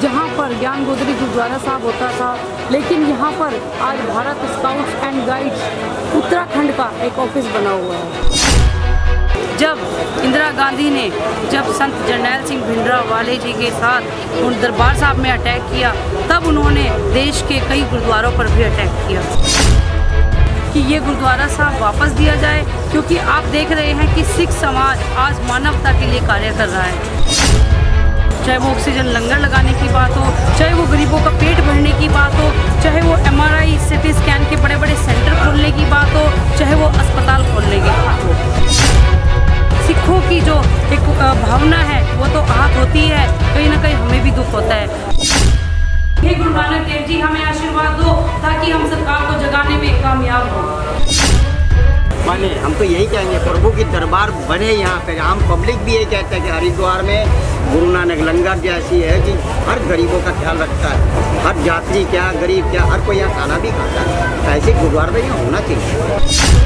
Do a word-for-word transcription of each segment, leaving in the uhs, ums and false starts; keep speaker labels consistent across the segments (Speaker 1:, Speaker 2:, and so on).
Speaker 1: जहाँ पर ज्ञान गोदरी गुरुद्वारा साहब होता था, लेकिन यहाँ पर आज Bharat scouts and guides Uttarakhand का एक ऑफिस बना हुआ है। जब इंदिरा गांधी ने जब संत जरनैल सिंह भिंडरावाले जी के साथ उन दरबार साहब में अटैक किया, तब उन्होंने देश के कई गुरुद्वारों पर भी अटैक किया कि ये गुरुद्वारा साहब वापस दिया जाए, क्योंकि आप देख रहे हैं कि सिख समाज आज मानवता के लिए कार्य कर रहा है। चाहे वो ऑक्सीजन लंगर लगाने की बात हो, चाहे वो गरीबों का पेट भरने की बात हो, चाहे वो M R I CT scan के बड़े बड़े सेंटर खोलने की बात हो, चाहे वो अस्पताल खोलने की बात हो। सिखों की जो एक भावना है वो तो आहत होती है, कहीं ना कहीं हमें भी दुख होता है। हे गुरु नानक देव जी, हमें आशीर्वाद दो ताकि हम सरकार को जगाने में कामयाब हो।
Speaker 2: माने हम तो यही कहेंगे, प्रभु की दरबार बने यहाँ पे। आम पब्लिक भी ये कहता है कि हरिद्वार में गुरु नानक लंगर जैसी है कि हर गरीबों का ख्याल रखता है, हर यात्री क्या गरीब क्या हर कोई यहाँ खाना भी खाता है। ऐसे गुरुद्वार में यहाँ होना चाहिए।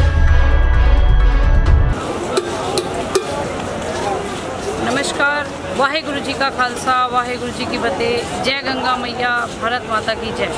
Speaker 1: नमस्कार, वाहेगुरु जी का खालसा, वाहेगुरु जी की फतेह। जय गंगा मैया, भारत माता की जय।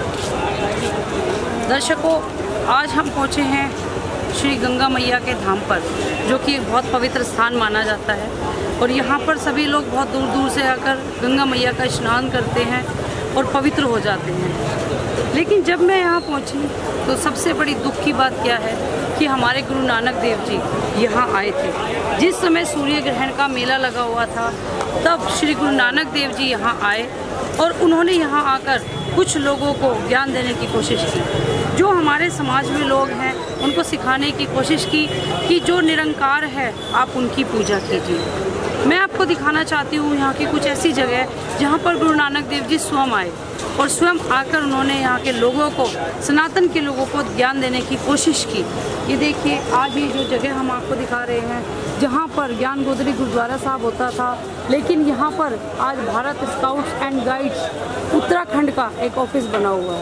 Speaker 1: दर्शकों, आज हम पहुँचे हैं श्री गंगा मैया के धाम पर, जो कि एक बहुत पवित्र स्थान माना जाता है। और यहाँ पर सभी लोग बहुत दूर दूर से आकर गंगा मैया का स्नान करते हैं और पवित्र हो जाते हैं। लेकिन जब मैं यहाँ पहुँची तो सबसे बड़ी दुख की बात क्या है कि हमारे गुरु नानक देव जी यहाँ आए थे। जिस समय सूर्य ग्रहण का मेला लगा हुआ था, तब श्री गुरु नानक देव जी यहाँ आए और उन्होंने यहाँ आकर कुछ लोगों को ज्ञान देने की कोशिश की। जो हमारे समाज में लोग हैं उनको सिखाने की कोशिश की कि जो निरंकार है आप उनकी पूजा कीजिए। मैं आपको दिखाना चाहती हूँ यहाँ की कुछ ऐसी जगह जहाँ पर गुरु नानक देव जी स्वयं आए और स्वयं आकर उन्होंने यहाँ के लोगों को, सनातन के लोगों को ज्ञान देने की कोशिश की। ये देखिए, आज ये जो जगह हम आपको दिखा रहे हैं, जहाँ पर ज्ञान गोदरी गुरुद्वारा साहब होता था, लेकिन यहाँ पर आज Bharat scouts and guides Uttarakhand का एक ऑफिस बना हुआ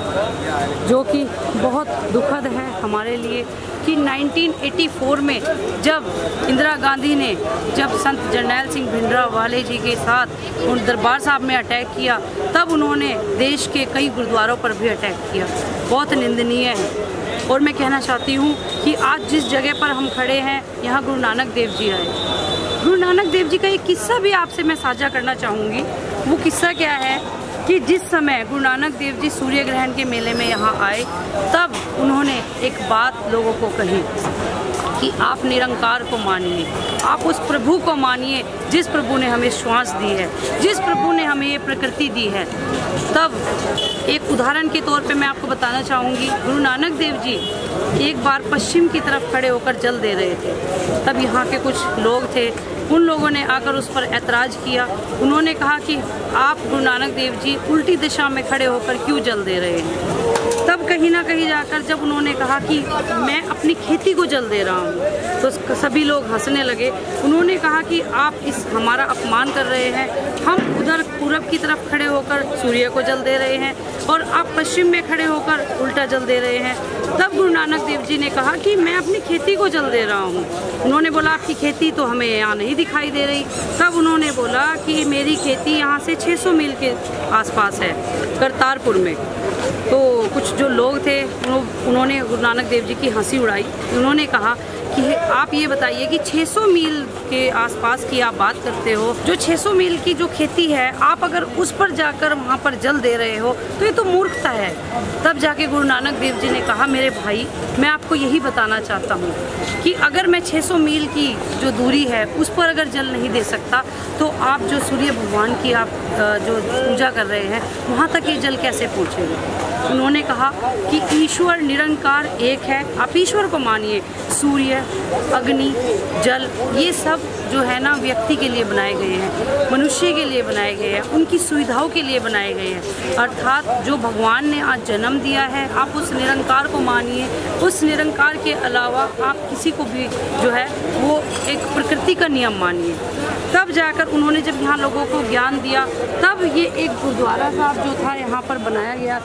Speaker 1: है, जो कि बहुत दुखद है हमारे लिए कि नाइनटीन एटी फोर में जब इंदिरा गांधी ने जब संत जरनैल सिंह भिंडरावाले जी के साथ उन दरबार साहब में अटैक किया, तब उन्होंने देश के कई गुरुद्वारों पर भी अटैक किया। बहुत निंदनीय है। और मैं कहना चाहती हूँ कि आज जिस जगह पर हम खड़े हैं, यहाँ गुरु नानक देव जी आए। गुरु नानक देव जी का एक किस्सा भी आपसे मैं साझा करना चाहूँगी। वो किस्सा क्या है कि जिस समय गुरु नानक देव जी सूर्य ग्रहण के मेले में यहाँ आए, तब उन्होंने एक बात लोगों को कही कि आप निरंकार को मानिए, आप उस प्रभु को मानिए जिस प्रभु ने हमें श्वास दी है, जिस प्रभु ने हमें ये प्रकृति दी है। तब एक उदाहरण के तौर पे मैं आपको बताना चाहूँगी, गुरु नानक देव जी एक बार पश्चिम की तरफ खड़े होकर जल दे रहे थे। तब यहाँ के कुछ लोग थे, उन लोगों ने आकर उस पर ऐतराज़ किया। उन्होंने कहा कि आप गुरु नानक देव जी उल्टी दिशा में खड़े होकर क्यों जल दे रहे हैं। तब कहीं ना कहीं जाकर जब उन्होंने कहा कि मैं अपनी खेती को जल दे रहा हूँ, तो सभी लोग हंसने लगे। उन्होंने कहा कि आप इस हमारा अपमान कर रहे हैं, हम उधर पूरब की तरफ खड़े होकर सूर्य को जल दे रहे हैं और आप पश्चिम में खड़े होकर उल्टा जल दे रहे हैं। तब गुरु नानक देव जी ने कहा कि मैं अपनी खेती को जल दे रहा हूँ। उन्होंने बोला आपकी खेती तो हमें यहाँ नहीं दिखाई दे रही। तब उन्होंने बोला कि मेरी खेती यहाँ से छह सौ मील के आसपास है, करतारपुर में। तो कुछ जो लोग थे उन्होंने गुरु नानक देव जी की हंसी उड़ाई। उन्होंने कहा कि आप ये बताइए कि छह सौ मील के आसपास की आप बात करते हो, जो छह सौ मील की जो खेती है आप अगर उस पर जाकर वहाँ पर जल दे रहे हो तो ये तो मूर्खता है। तब जाके गुरु नानक देव जी ने कहा मेरे भाई, मैं आपको यही बताना चाहता हूँ कि अगर मैं छह सौ मील की जो दूरी है उस पर अगर जल नहीं दे सकता, तो आप जो सूर्य भगवान की आप जो पूजा कर रहे हैं वहाँ तक ये जल कैसे पहुँचेगा। उन्होंने कहा कि ईश्वर निरंकार एक है, आप ईश्वर को मानिए। सूर्य, अग्नि, जल, ये सब जो है ना व्यक्ति के लिए बनाए गए हैं, मनुष्य के लिए बनाए गए हैं, उनकी सुविधाओं के लिए बनाए गए हैं। अर्थात जो भगवान ने आज जन्म दिया है, आप उस निरंकार को मानिए। उस निरंकार के अलावा आप किसी को भी जो है वो एक प्रकृति का नियम मानिए। तब जाकर उन्होंने जब यहाँ लोगों को ज्ञान दिया, तब ये एक गुरुद्वारा साहब जो था यहाँ पर बनाया गया था।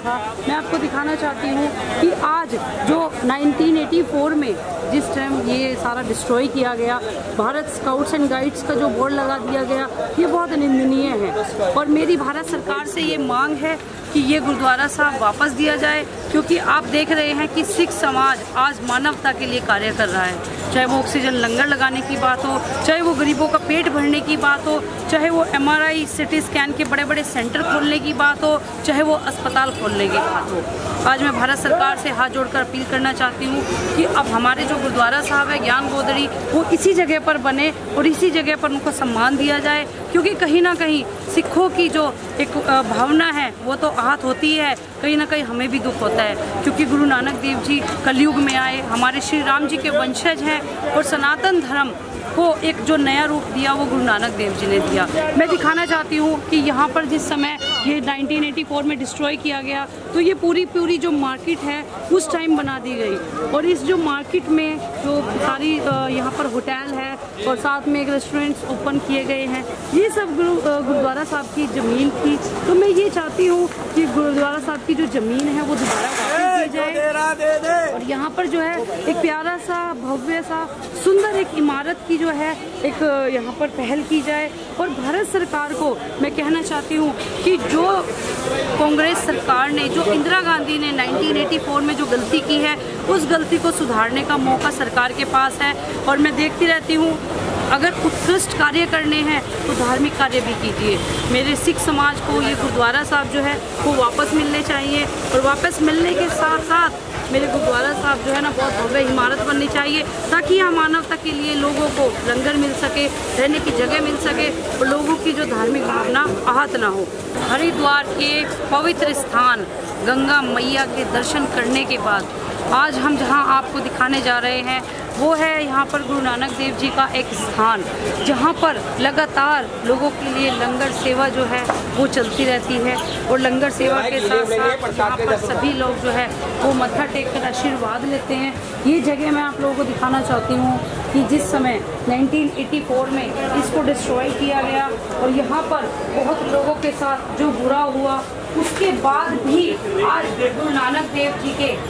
Speaker 1: मैं आपको दिखाना चाहती हूँ कि आज जो नाइनटीन एटी फोर में जिस टाइम ये सारा डिस्ट्रॉय किया गया, भारत स्काउट्स एंड गाइड्स का जो बोर्ड लगा दिया गया, ये बहुत निंदनीय है। और मेरी भारत सरकार से ये मांग है कि ये गुरुद्वारा साहब वापस दिया जाए, क्योंकि आप देख रहे हैं कि सिख समाज आज मानवता के लिए कार्य कर रहा है। चाहे वो ऑक्सीजन लंगर लगाने की बात हो, चाहे वो गरीबों का पेट भरने की बात हो, चाहे वो M R I CT scan के बड़े बड़े सेंटर खोलने की बात हो, चाहे वो अस्पताल खोलने की बात हो। आज मैं भारत सरकार से हाथ जोड़कर अपील करना चाहती हूँ कि अब हमारे जो गुरुद्वारा साहब है ज्ञान गोदड़ी, वो इसी जगह पर बने और इसी जगह पर उनको सम्मान दिया जाए, क्योंकि कहीं ना कहीं सिखों की जो एक भावना है वो तो आहत होती है, कहीं ना कहीं हमें भी दुख होता है, क्योंकि गुरु नानक देव जी कलयुग में आए, हमारे श्री राम जी के वंशज हैं और सनातन धर्म को एक जो नया रूप दिया वो गुरु नानक देव जी ने दिया। मैं दिखाना चाहती हूँ कि यहाँ पर जिस समय ये नाइनटीन एटी फोर में डिस्ट्रॉय किया गया, तो ये पूरी पूरी जो मार्केट है उस टाइम बना दी गई, और इस जो मार्केट में जो सारी यहाँ पर होटल है और साथ में एक रेस्टोरेंट्स ओपन किए गए हैं, ये सब गुरु गुरुद्वारा साहब की ज़मीन थी। तो मैं ये चाहती हूँ कि गुरुद्वारा साहब की जो ज़मीन है वो दोबारा वापस दी जाए, और यहाँ पर जो है एक प्यारा सा भव्य सा सुंदर एक इमारत की जो है एक यहाँ पर पहल की जाए। और भारत सरकार को मैं कहना चाहती हूँ कि जो कांग्रेस सरकार ने, जो इंदिरा गांधी ने नाइनटीन एटी फोर में जो गलती की है, उस गलती को सुधारने का मौका सरकार के पास है। और मैं देखती रहती हूँ, अगर उत्कृष्ट कार्य करने हैं तो धार्मिक कार्य भी कीजिए। मेरे सिख समाज को ये गुरुद्वारा साहब जो है वो वापस मिलने चाहिए, और वापस मिलने के साथ साथ मेरे गुरुद्वारा साहब जो है ना बहुत भव्य इमारत बननी चाहिए, ताकि यहाँ मानवता के लिए लोगों को लंगर मिल सके, रहने की जगह मिल सके और लोगों की जो धार्मिक भावना आहत ना हो। हरिद्वार के पवित्र स्थान गंगा मैया के दर्शन करने के बाद आज हम जहाँ आपको दिखाने जा रहे हैं वो है यहाँ पर गुरु नानक देव जी का एक स्थान, जहाँ पर लगातार लोगों के लिए लंगर सेवा जो है वो चलती रहती है। और लंगर सेवा के साथ साथ यहाँ पर सभी लोग जो है वो मत्था टेक कर आशीर्वाद लेते हैं। ये जगह मैं आप लोगों को दिखाना चाहती हूँ कि जिस समय नाइनटीन एटी फोर में इसको डिस्ट्रॉय किया गया और यहाँ पर बहुत लोगों के साथ जो बुरा हुआ, उसके बाद भी आज गुरु नानक देव जी के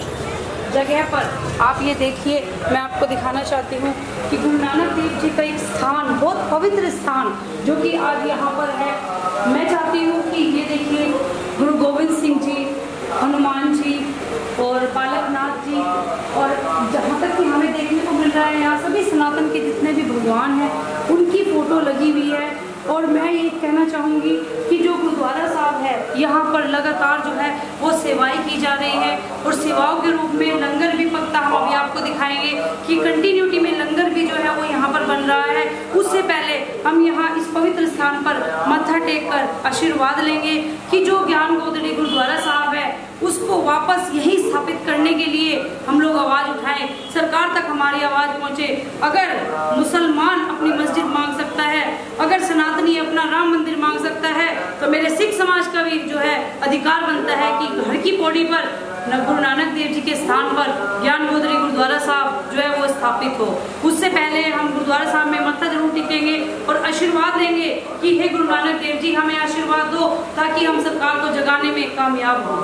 Speaker 1: जगह पर आप ये देखिए, मैं आपको दिखाना चाहती हूँ कि गुरु नानक देव जी का एक स्थान, बहुत पवित्र स्थान जो कि आज यहाँ पर है। मैं चाहती हूँ कि ये देखिए गुरु गोविंद सिंह जी, हनुमान जी और बालकनाथ जी, और जहाँ तक कि हमें देखने को मिल रहा है यहाँ सभी सनातन के जितने भी भगवान हैं उनकी फ़ोटो लगी हुई है। और मैं ये कहना चाहूँगी कि जो गुरुद्वारा साहब है यहाँ पर लगातार जो है वो सेवाएं की जा रही है, और सेवाओं के रूप में लंगर भी पकता, हम अभी आपको दिखाएंगे कि कंटिन्यूटी में लंगर भी जो है वो यहाँ पर बन रहा है। उससे पहले हम यहाँ इस पवित्र स्थान पर मत्था टेक कर आशीर्वाद लेंगे कि जो ज्ञान गोदड़ी गुरुद्वारा साहब है उसको वापस यही स्थापित करने के लिए हम लोग आवाज़ उठाएं, सरकार तक हमारी आवाज़ पहुँचे। अगर मुसलमान अपनी मस्जिद मांग सकता है, अगर सनातनी अपना राम मंदिर मांग सकता है, तो मेरे सिख समाज का भी जो है अधिकार बनता है कि घर की पौड़ी पर गुरु नानक देव जी के स्थान पर ज्ञान गोदड़ी गुरुद्वारा साहब जो है वो स्थापित हो। उससे पहले हम गुरुद्वारा साहब में मत्था जरूर टेकेंगे और आशीर्वाद लेंगे कि हे गुरु नानक देव जी हमें आशीर्वाद दो, ताकि हम सरकार को जगाने में कामयाब हों।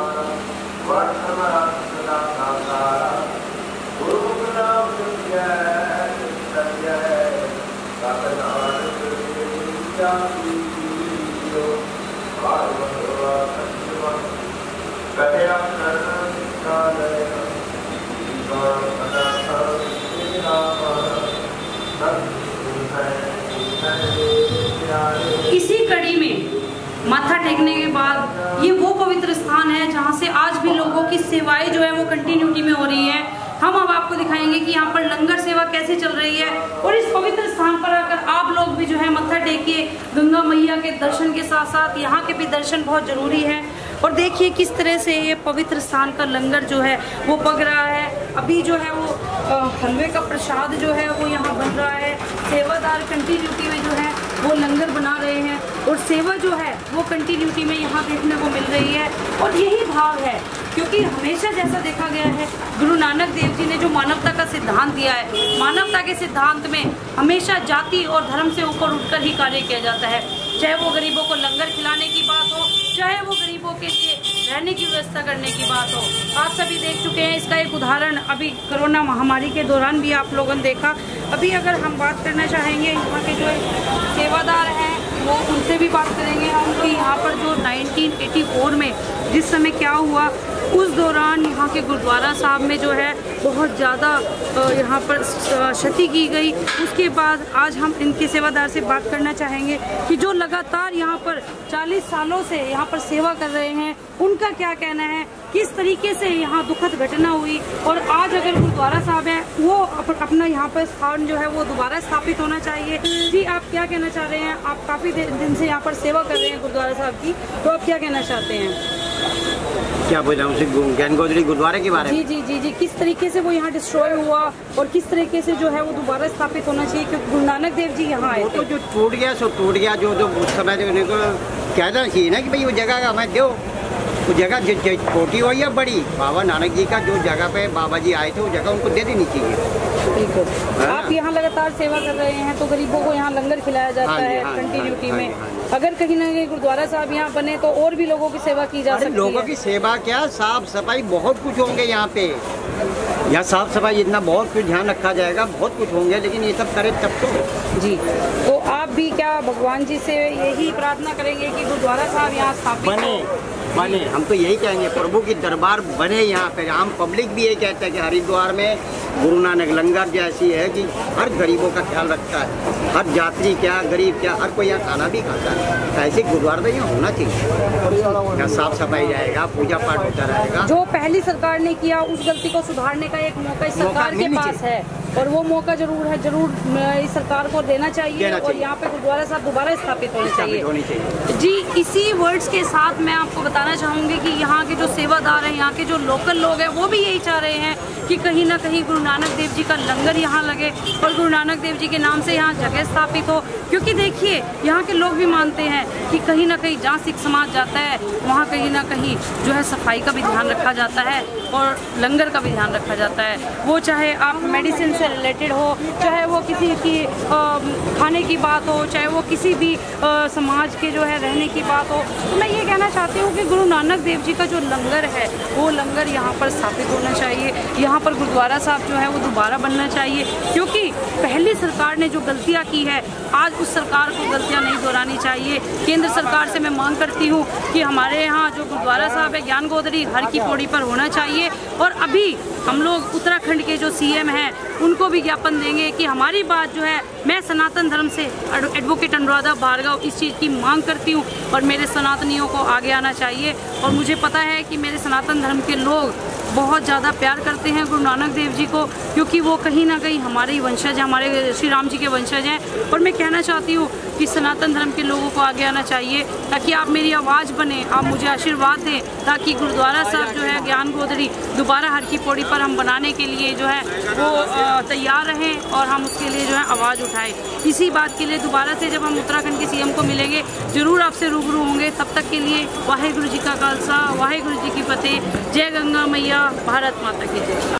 Speaker 1: इसी कड़ी में माथा टेकने के बाद ये वो पवित्र स्थान है जहाँ से आज भी लोगों की सेवाएं जो है वो कंटिन्यूटी में हो रही है। हम अब आपको दिखाएंगे कि यहाँ पर लंगर सेवा कैसे चल रही है, और इस पवित्र स्थान पर आकर आप लोग भी जो है मत्था टेकिए। गंगा मैया के दर्शन के साथ साथ यहाँ के भी दर्शन बहुत जरूरी है। और देखिए किस तरह से ये पवित्र स्थान का लंगर जो है वो पक रहा है। अभी जो है वो हलवे का प्रसाद जो है वो यहाँ बन रहा है। सेवादार कंटिन्यूटी में जो है वो लंगर बना रहे हैं, और सेवा जो है वो कंटिन्यूटी में यहाँ देखने को मिल रही है। और यही भाव है, क्योंकि हमेशा जैसा देखा गया है गुरु नानक देव जी ने जो मानवता का सिद्धांत दिया है, मानवता के सिद्धांत में हमेशा जाति और धर्म से ऊपर उठकर ही कार्य किया जाता है। चाहे वो गरीबों को लंगर खिलाने की बात हो, चाहे वो गरीबों के लिए रहने की व्यवस्था करने की बात हो, आप सभी देख चुके हैं। इसका एक उदाहरण अभी कोरोना महामारी के दौरान भी आप लोगों ने देखा। अभी अगर हम बात करना चाहेंगे यहाँ के जो सेवादार हैं वो उनसे भी बात करेंगे हम कि यहाँ पर जो नाइनटीन एटी फोर में जिस समय क्या हुआ उस दौरान यहाँ के गुरुद्वारा साहब में जो है बहुत ज़्यादा यहाँ पर क्षति की गई। उसके बाद आज हम इनके सेवादार से बात करना चाहेंगे कि जो लगातार यहाँ पर चालीस सालों से यहाँ पर सेवा कर रहे हैं उनका क्या कहना है, किस तरीके से यहाँ दुखद घटना हुई और आज अगर गुरुद्वारा साहब है वो अप, अपना यहाँ पर स्थान जो है वो दोबारा स्थापित होना चाहिए। जी आप क्या कहना चाह रहे हैं? आप काफ़ी दिन से यहाँ पर सेवा कर रहे हैं गुरुद्वारा साहब की, तो आप क्या कहना चाहते हैं?
Speaker 2: क्या बोल रहा हूँ ज्ञान गोदड़ी गुरुद्वारे के बारे में?
Speaker 1: जी जी जी जी किस तरीके से वो यहाँ डिस्ट्रॉय हुआ और किस तरीके से जो है वो दोबारा स्थापित होना चाहिए, क्योंकि गुरु नानक देव जी यहाँ आए थे।
Speaker 2: तो जो टूट गया सो टूट गया, जो जो उस समय जो उनको कहना चाहिए ना कि भाई वो जगह का हमें दो, वो जगह छोटी हो या बड़ी, बाबा नानक जी का जो जगह पे बाबा जी आए थे वो जगह उनको दे देनी चाहिए।
Speaker 1: बिल्कुल। आप यहाँ लगातार सेवा कर रहे हैं तो गरीबों को यहाँ लंगर खिलाया जाता
Speaker 2: हाँ
Speaker 1: है
Speaker 2: हाँ
Speaker 1: कंटिन्यूटी
Speaker 2: हाँ
Speaker 1: में।
Speaker 2: हाँ
Speaker 1: अगर कहीं ना कहीं गुरुद्वारा साहब यहाँ बने तो और भी लोगों की सेवा की जा सकती है।
Speaker 2: लोगों की सेवा क्या, साफ सफाई बहुत कुछ होंगे यहाँ पे। यहाँ साफ सफाई इतना बहुत कुछ ध्यान रखा जाएगा, बहुत कुछ होंगे, लेकिन ये सब करे तब तो।
Speaker 1: जी तो आप भी क्या भगवान जी से यही प्रार्थना करेंगे कि गुरुद्वारा साहब यहाँ स्थापित
Speaker 2: बने बने हम तो यही कहेंगे, प्रभु की दरबार बने यहाँ पे। आम पब्लिक भी यही कहता है कि हरिद्वार में गुरु नानक लंगर जैसी है कि हर गरीबों का ख्याल रखता है, हर यात्री क्या गरीब क्या हर कोई यहाँ खाना भी खाता है। ऐसे गुरुद्वारा तो यहाँ होना चाहिए, यहाँ साफ सफाई रहेगा, पूजा पाठ होता रहेगा।
Speaker 1: जो पहली सरकार ने किया उस गलती को सुधारने का एक मौका इस सरकार के पास है और वो मौका जरूर है, जरूर इस सरकार को देना चाहिए और यहाँ पे गुरुद्वारा साहब दोबारा स्थापित होने चाहिए। जी इसी वर्ड्स के साथ मैं आपको बताना चाहूँगी कि यहाँ के जो सेवादार हैं, यहाँ के जो लोकल लोग हैं वो भी यही चाह रहे हैं कि कहीं ना कहीं गुरु नानक देव जी का लंगर यहाँ लगे और गुरु नानक देव जी के नाम से यहाँ जगह स्थापित हो। क्योंकि देखिए यहाँ के लोग भी मानते हैं कि कहीं ना कहीं जहाँ सिख समाज जाता है वहाँ कहीं ना कहीं जो है सफाई का भी ध्यान रखा जाता है और लंगर का भी ध्यान रखा जाता है। वो चाहे आप मेडिसिन से रिलेटेड हो, चाहे वो किसी की आ, खाने की बात हो, चाहे वो किसी भी आ, समाज के जो है रहने की बात हो। तो मैं ये कहना चाहती हूँ कि गुरु नानक देव जी का जो लंगर है वो लंगर यहाँ पर स्थापित होना चाहिए। यहाँ पर गुरुद्वारा साहब जो है वो दोबारा बनना चाहिए, क्योंकि पहली सरकार ने जो गलतियाँ की है आज उस सरकार को गलतियाँ नहीं दोहरानी चाहिए। केंद्र सरकार से मैं मांग करती हूँ कि हमारे यहाँ जो गुरुद्वारा साहब है ज्ञान गोदड़ी हर की पौड़ी पर होना चाहिए और अभी हम लोग उत्तराखंड के जो सीएम हैं उनको भी ज्ञापन देंगे कि हमारी बात जो है, मैं सनातन धर्म से एडवोकेट अनुराधा भार्गव इस चीज़ की मांग करती हूँ और मेरे सनातनियों को आगे आना चाहिए। और मुझे पता है कि मेरे सनातन धर्म के लोग बहुत ज़्यादा प्यार करते हैं गुरु नानक देव जी को, क्योंकि वो कहीं ना कहीं हमारे ही वंशज हैं, हमारे श्री राम जी के वंशज हैं। और मैं कहना चाहती हूँ कि सनातन धर्म के लोगों को आगे आना चाहिए ताकि आप मेरी आवाज़ बने, आप मुझे आशीर्वाद दें ताकि गुरुद्वारा साहब जो है ज्ञान गोदड़ी दोबारा हर की पौड़ी पर हम बनाने के लिए जो है वो तैयार रहें और हम उसके लिए जो है आवाज़ उठाएं। इसी बात के लिए दोबारा से जब हम उत्तराखंड के सीएम को मिलेंगे ज़रूर आपसे रूबरू होंगे। तब तक के लिए वाहेगुरु जी का खालसा वाहेगुरु जी की फतेह। जय गंगा मैया, भारत माता की जय।